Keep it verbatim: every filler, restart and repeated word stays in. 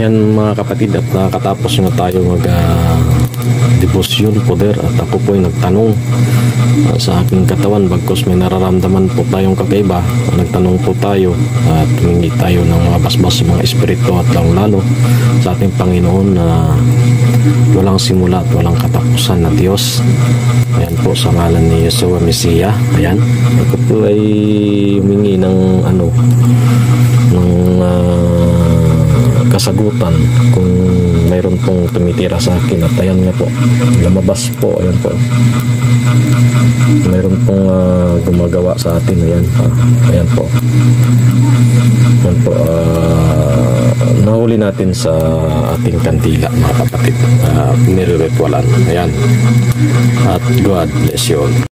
Ayan mga kapatid, at nakatapos na tayo mag uh, devotion, poder, at ako po ay nagtanong uh, sa aking katawan bagkos may nararamdaman po tayong kakaiba. Nagtanong po tayo at humingi tayo ng mga basbas sa mga espiritu at lang lalo sa ating Panginoon na walang simula at walang katapusan na Diyos. Ayan po sa ngalan ni Yeshua Mesiya. Ayan, ako po ay humingi ng ano ng uh, kasagutan kung mayroon pong tumitira sa akin, at ayan nga po, lumabas po. Ayan po, mayroon pong uh, gumagawa sa atin. Ayan, uh, ayan po, ayan po, uh, nahuli natin sa ating kandila mga kapatid, uh, nire-ritualan. Ayan, at God bless you all.